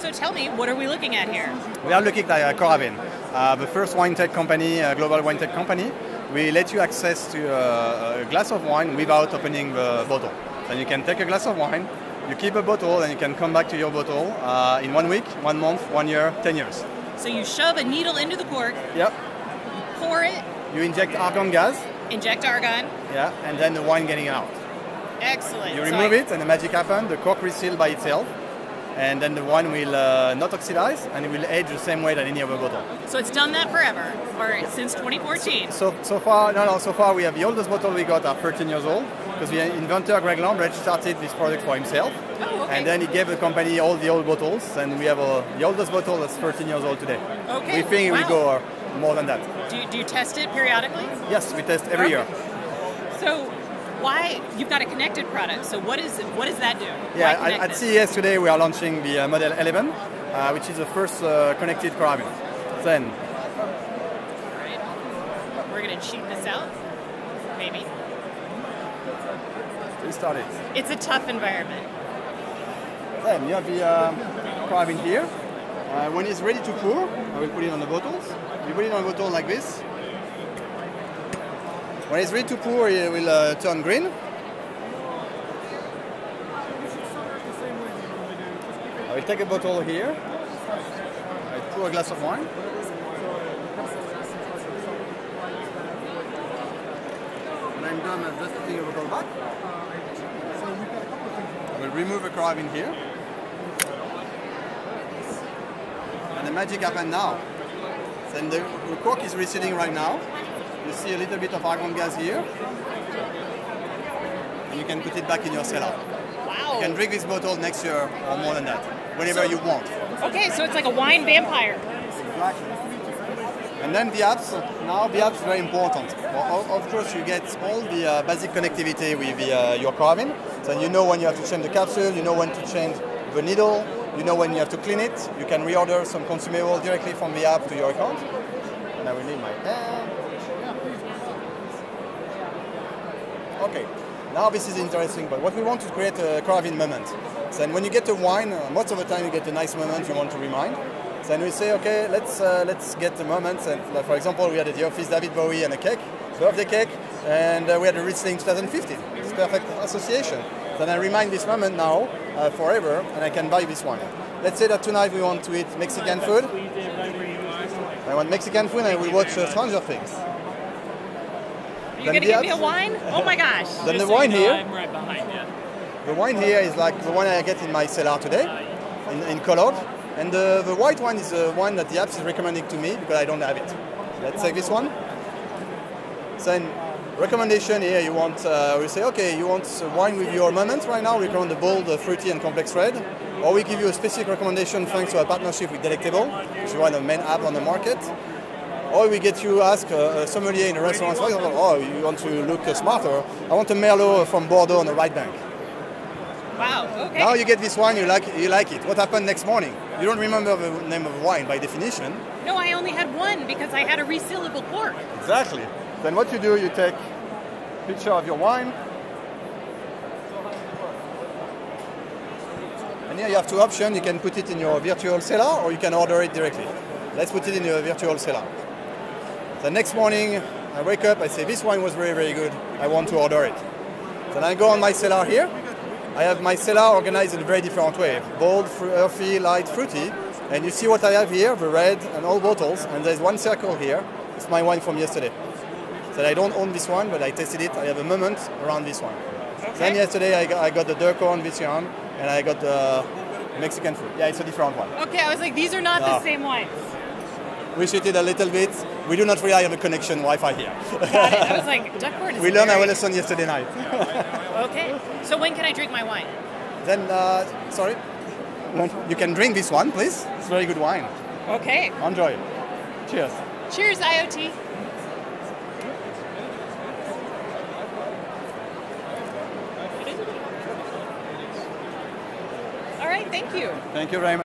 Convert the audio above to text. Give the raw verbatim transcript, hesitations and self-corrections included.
So tell me, what are we looking at here? We are looking at uh, Coravin, uh, the first wine tech company, uh, global wine tech company. We let you access to uh, a glass of wine without opening the bottle. So you can take a glass of wine, you keep a bottle, and you can come back to your bottle uh, in one week, one month, one year, ten years. So you shove a needle into the cork, Yep. pour it, You inject argon gas, inject argon. yeah, and then the wine getting out. Excellent. You So remove I- it, and the magic happens. The cork reseals by itself, and then the wine will uh, not oxidize, and it will age the same way that any other bottle. So it's done that forever, or since twenty fourteen. So so far, no, no. So far, we have the oldest bottle we got are thirteen years old, because the inventor Greg Lambridge started this product for himself, Oh, okay. and then he gave the company all the old bottles, and we have a, the oldest bottle that's thirteen years old today. Okay, We think we wow. go uh, more than that. Do you, do you test it periodically? Yes, we test every year. So why, you've got a connected product, so what is what does that do? Yeah, Why at, at connected? C E S today we are launching the uh, Model eleven, uh, which is the first uh, connected Coravin. Then, Right. We're going to cheat this out, maybe. we started. It's a tough environment. Then you have the uh, Coravin here. Uh, when it's ready to pour, I will put it on the bottles. You put it on a bottle like this. When it's ready to pour, it will uh, turn green. I will take a bottle here. I pour a glass of wine. When I'm done, I'm just putting a bottle back. I will remove the Coravin here. And the magic happened now. Then the, the cork is receding right now. You see a little bit of argon gas here. And you can put it back in your cellar. Wow. You can drink this bottle next year or more than that, whenever So- you want. Okay, so it's like a wine vampire. Exactly. And then the apps, now the apps is very important. Well, of, of course you get all the uh, basic connectivity with the, uh, your Coravin. So you know when you have to change the capsule, you know when to change the needle, you know when you have to clean it. You can reorder some consumable directly from the app to your account. And I will need my pen. Okay, now this is interesting, but what we want to create a Coravin moment. So then when you get a wine, uh, most of the time you get a nice moment you want to remind. So then we say, okay, let's uh, let's get the moments. And like, for example, we had at the office David Bowie and a cake, birthday cake, and uh, we had a Riesling twenty fifteen. It's perfect association. Then I remind this moment now uh, forever, and I can buy this wine. Let's say that tonight we want to eat Mexican food. I want Mexican food, and I will watch uh, Stranger Things. Are you Then going to the give me a apps- wine? Oh my gosh. Then the Just so wine you know, here. I'm right behind you. The wine here is like the one I get in my cellar today, in, in Cologne. And the, the white one is the one that the apps is recommending to me because I don't have it. Let's take this one. Then recommendation here, you want, uh, we say, okay, you want wine with your moments right now, we recommend the bold, the fruity and complex red. Or we give you a specific recommendation thanks to a partnership with Delectable, which is one of the main apps on the market. Or we get you ask a, a sommelier in a restaurant, for example, oh, you want to look uh, smarter, I want a Merlot from Bordeaux on the right bank. Wow, okay. Now you get this wine, you like, you like it. What happened next morning? You don't remember the name of the wine by definition. No, I only had one because I had a resealable cork. Exactly. Then what you do, you take a picture of your wine. And here you have two options. You can put it in your virtual cellar or you can order it directly. Let's put it in your virtual cellar. The next morning, I wake up, I say, this wine was very, very good. I want to order it. Then I go on my cellar here. I have my cellar organized in a very different way. Bold, fr- earthy, light, fruity. And you see what I have here, the red and all bottles. And there's one circle here. It's my wine from yesterday. So I don't own this one, but I tasted it. I have a moment around this one. Okay. Then yesterday I got, I got the Durcon Vision and I got the Mexican food. Yeah, it's a different one. Okay, I was like, these are not No. the same wines. We shifted a little bit. We do not rely on the connection Wi-Fi here. Got it. I was like, Duckboard is We learned very... our lesson yesterday night. Okay, so when can I drink my wine? Then, uh, sorry, you can drink this one, please. It's very good wine. Okay. Enjoy. Cheers. Cheers, I O T. All right, thank you. Thank you very much.